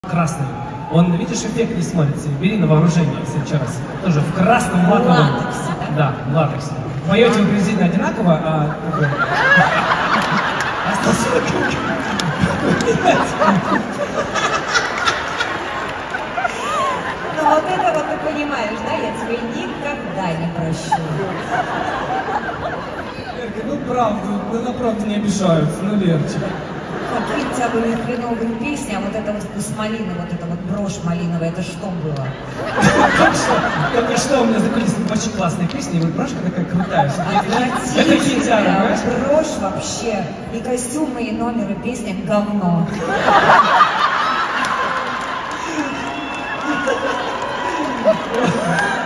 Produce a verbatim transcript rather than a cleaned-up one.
Красный. Он, видишь, эффект не смотрится. Бери на вооружение в следующий раз. Тоже в красном лаковом. Латексе, да? Да, в латексе. Поете вы приблизительно одинаково, а... Ну вот это вот ты понимаешь, да? Я тебе никогда не прощу. Верка, ну правда, ну на правду не обижаются, ну Лерчик. Какие у тебя были хреновые песни, а вот это вот вкус малины, вот это вот брошь малиновая, это что было? Только что у меня закончились очень классные песни, и вот брошка такая крутая. Это хитяра, понимаешь? Брошь вообще, и костюмы, и номеры, песня говно. Ha ha ha!